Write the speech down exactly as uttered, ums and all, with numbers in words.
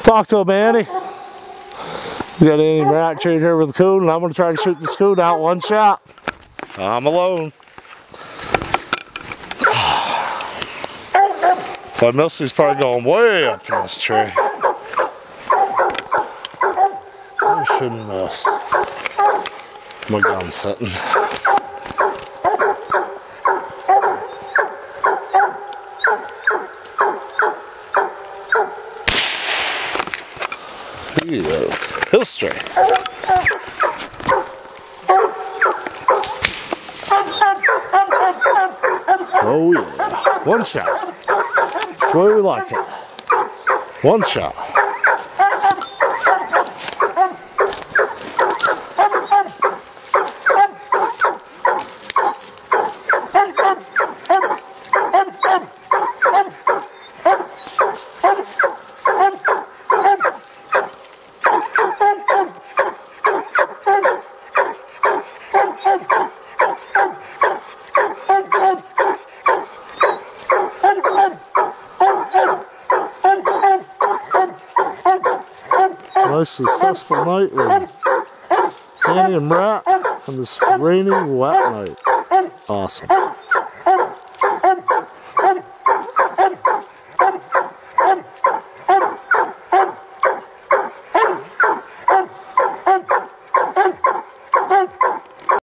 Talk to him, Annie. We got Anny Treed here with the coon, and I'm going to try to shoot this coon out one shot. I'm alone. But Misty's probably going way up in this tree. I shouldn't miss. My gun's sitting. He is. He'll stray. Oh yeah. One shot. That's the way we like it. One shot. Nice successful night with Anny and Rat on this rainy, wet night. Awesome.